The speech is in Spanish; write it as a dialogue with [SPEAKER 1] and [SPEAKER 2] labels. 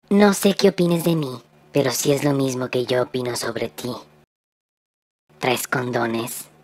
[SPEAKER 1] No sé qué opines de mí, pero sí es lo mismo que yo opino sobre ti. ¿Traes condones?